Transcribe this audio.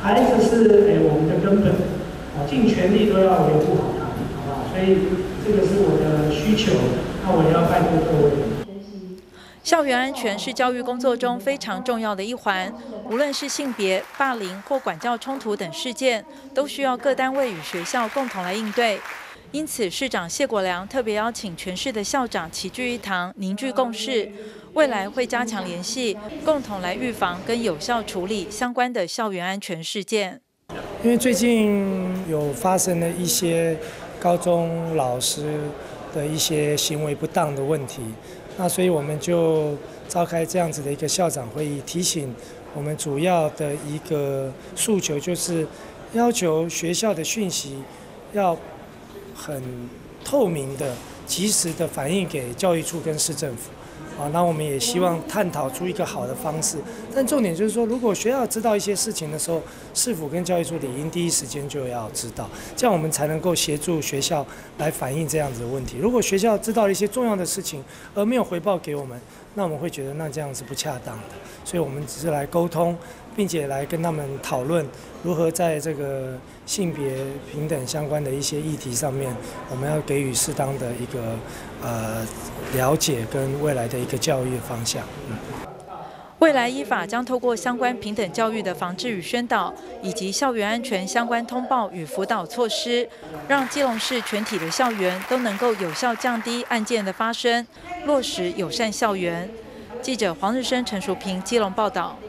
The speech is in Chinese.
孩子是我们的根本，尽全力都要维护好他，好不好？所以这个是我的需求，那我也要拜托各位。 校园安全是教育工作中非常重要的一环，无论是性别、霸凌或管教冲突等事件，都需要各单位与学校共同来应对。因此，市长谢国良特别邀请全市的校长齐聚一堂，凝聚共识，未来会加强联系，共同来预防跟有效处理相关的校园安全事件。 因为最近有发生了一些高中老师的一些行为不当的问题，那所以我们就召开这样子的一个校长会议，提醒我们主要的一个诉求就是要求学校的讯息要很透明的、及时的反映给教育处跟市政府。那我们也希望探讨出一个好的方式，但重点就是说，如果学校知道一些事情的时候，市府跟教育处理应第一时间就要知道，这样我们才能够协助学校来反映这样子的问题。如果学校知道了一些重要的事情而没有回报给我们，那我们会觉得那这样是不恰当的。所以我们只是来沟通，并且来跟他们讨论如何在这个性别平等相关的一些议题上面，我们要给予适当的一个了解跟未来的一个教育方向。 未来依法将透过相关平等教育的防治与宣导，以及校园安全相关通报与辅导措施，让基隆市全体的校园都能够有效降低案件的发生，落实友善校园。记者黄日升、陈淑平基隆报道。